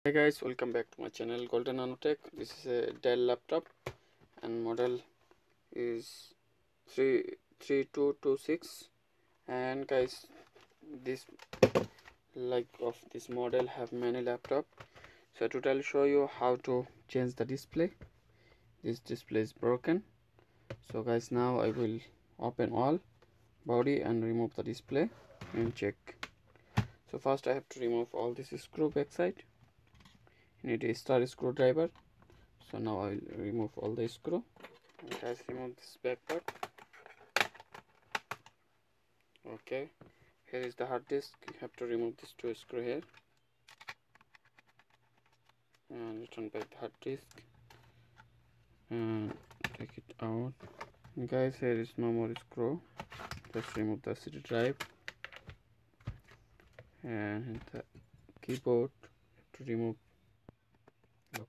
Hey guys, welcome back to my channel Golden Nanotech. This is a Dell laptop and model is 3226. And guys, this of this model have many laptop. So today I'll show you how to change the display. This display is broken. So guys, now I will open all body and remove the display and check. So first I have to remove all this screw backside. You need a star screwdriver. So now I will remove all the screw. And guys, remove this back part. Okay, here is the hard disk. You have to remove this two screw here and return back the hard disk and take it out. And guys, here is no more screw. Just remove the CD drive and the keyboard. You have to remove. Look.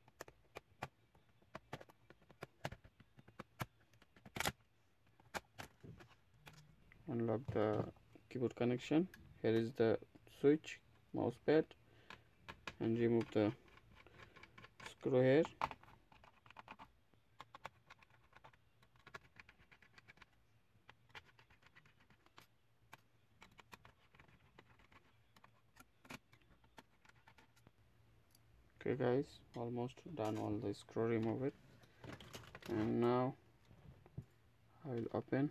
Unlock the keyboard connection. Here is the switch, mouse pad, and remove the screw here. Okay guys, almost done all the screw, remove it. And now I will open.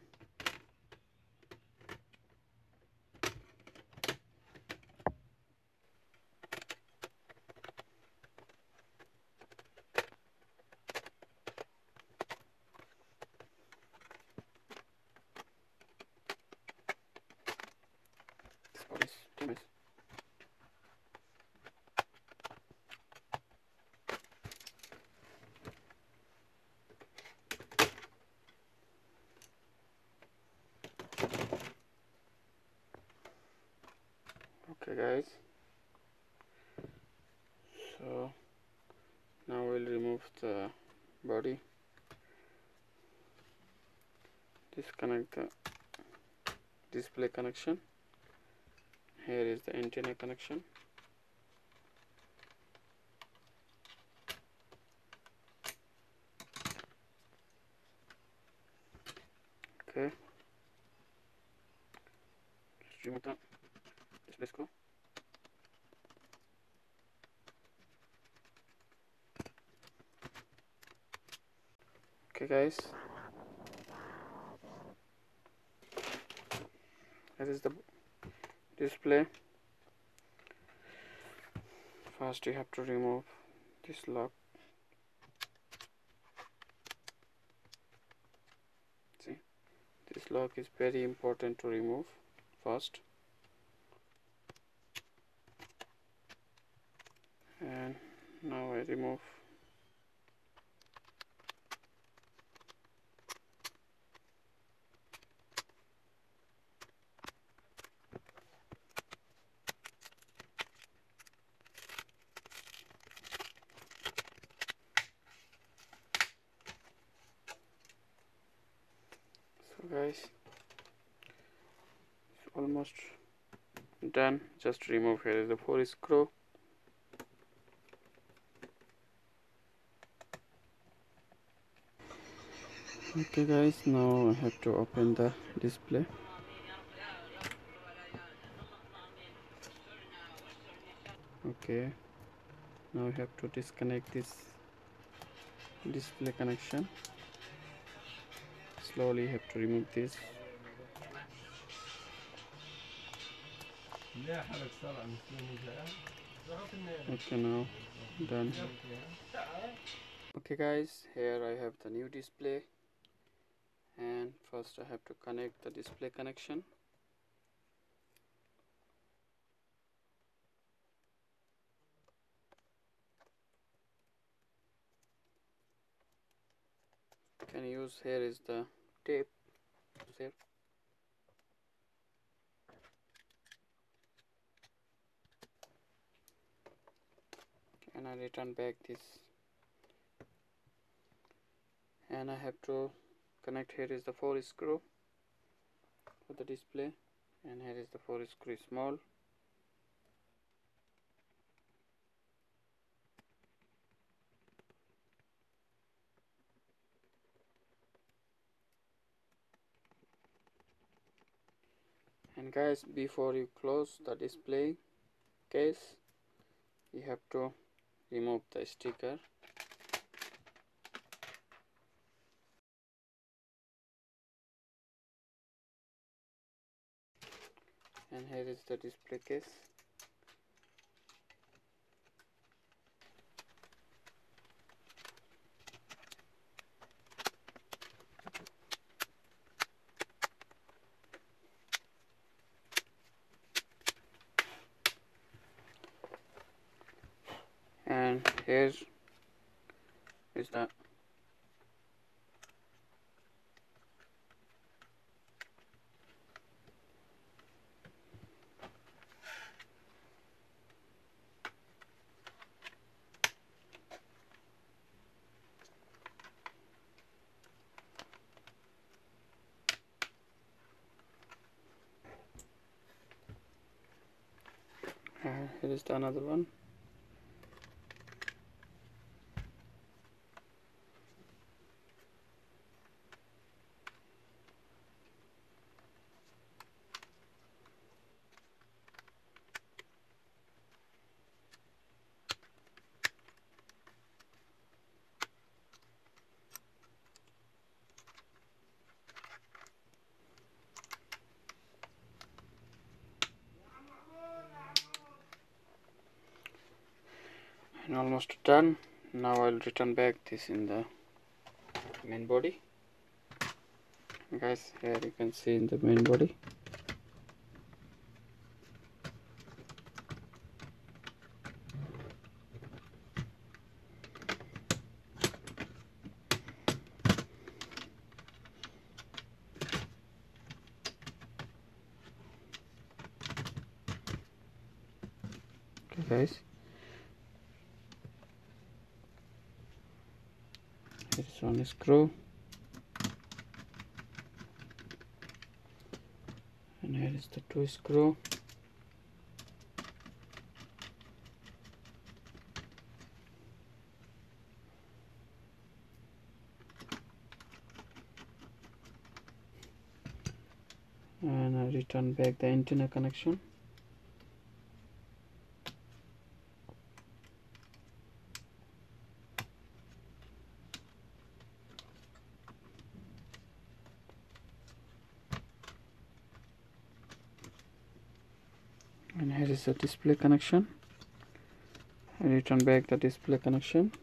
This. Okay guys, so now we'll remove the body, disconnect the display connection. Here is the antenna connection. Okay, just remove the display screw. Okay guys, this is the display. First you have to remove this lock. See, this lock is very important to remove first. And now I remove. So guys, it's almost done. Just remove. Here is the 4 screw. Okay guys, now I have to open the display. Okay, now I have to disconnect this display connection. Slowly have to remove this. Okay, now done. Okay guys, here I have the new display, and first I have to connect the display connection. Can use, here is the tape here. And I return back this, and I have to connect. Here is the 4 screw for the display, and here is the 4 screw small. And guys, before you close the display case, you have to remove the sticker. And here is the display case. And here is the here is the another one. And almost done. Now I'll return back this in the main body. Guys, here you can see in the main body. Okay guys, here is one screw, and here is the two screw. And I return back the antenna connection. And here is the display connection. I return back the display connection.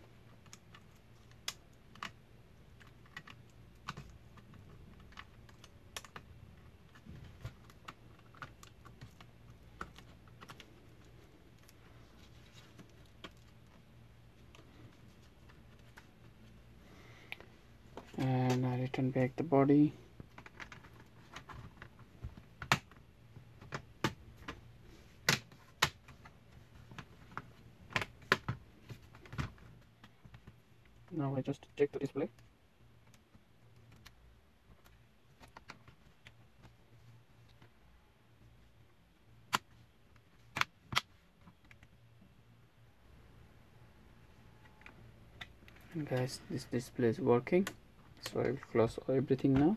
And I return back the body. Now I just check the display. And guys, this display is working, so I will close everything now.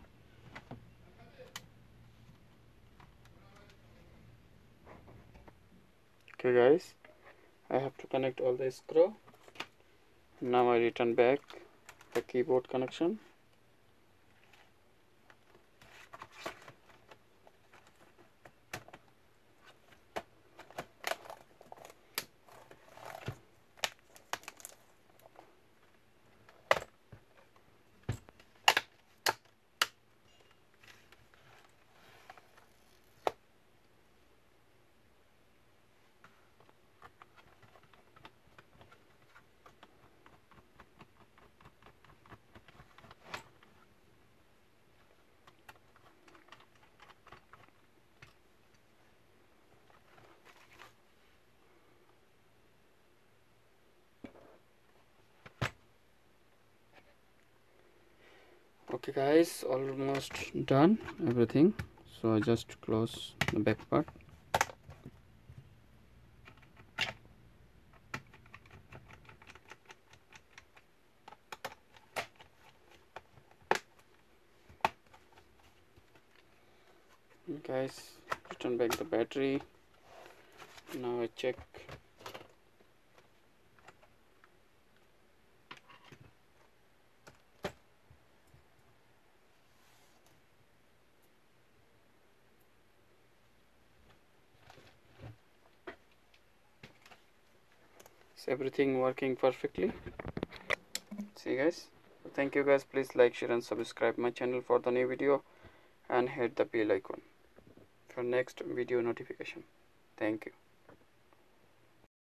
Okay guys, I have to connect all the screw. Now I return back the keyboard connection. Okay guys, almost done everything, so I just close the back part. Guys, turn back the battery. Now I check. Is everything working perfectly? See guys, thank you guys. Please like, share and subscribe my channel for the new video, and hit the bell icon for next video notification. Thank you.